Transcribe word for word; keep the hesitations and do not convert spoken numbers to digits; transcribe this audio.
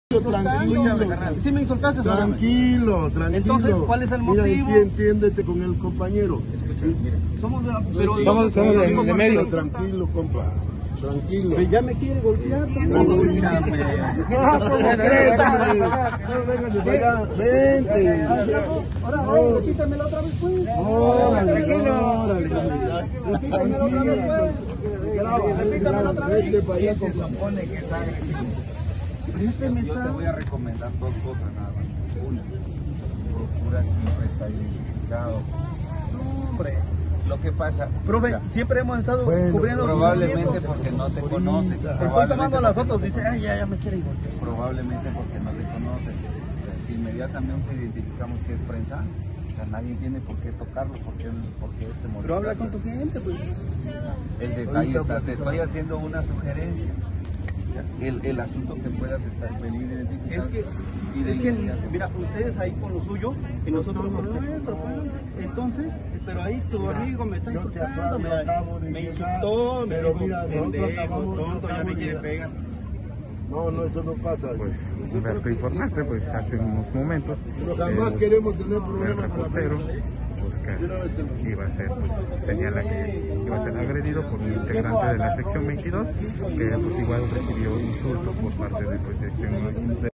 Tranquilo, si me insultaste, tranquilo, tranquilo. Entonces, ¿cuál es el motivo? Mira, entiéndete con el compañero. Escucha, mira, somos de la, pero Estamos, estamos de, de medio. Tranquilo, Tranquilo, compa. Tranquilo. pero ya me quiere golpear. Escúchame. No, ¿cómo crees? No, véngase para acá. Vente. Ahora, quítamela otra vez, pues. Órale, Tranquilo. órale. Repítamela otra vez, pues. Repítamela otra vez. Vete para allá, Se compa. supone que sabe. Este me Yo te está... voy a recomendar dos cosas nada más. Una, procura siempre estar identificado. Hombre. Lo que pasa, Profe, mira, siempre hemos estado Bueno, cubriendo... probablemente movimientos. porque no te conocen. Estoy probablemente tomando las porque- fotos, dice, ay, ya, ya me quiere igual. Probablemente porque no te conocen. O sea, si inmediatamente identificamos que es prensa, o sea, nadie tiene por qué tocarlo, porque porque este modelo. Pero habla con tu cliente, pues. El detalle está, te estoy haciendo una sugerencia. El, el asunto que puedas estar venir identificando. Es que, es que, mira, ustedes ahí con lo suyo y nosotros con lo nuestro, pues. Entonces, pero ahí tu amigo me está Yo te insultando, aclaro, me, acabo de me llegar, insultó, me pero dijo, mira, nosotros pendejo, acabamos- tonto, ya me acabamos quiere de- pegar. No, no, eso no pasa. Pues Humberto informaste pues hace unos momentos Pero jamás el- queremos tener el problemas con la reportero prensa. ¿eh? Oscar De una vez te lo digo. iba a ser pues señala que iba a ser agredido por un integrante de la sección veintidós que pues igual recibió insultos por parte de pues este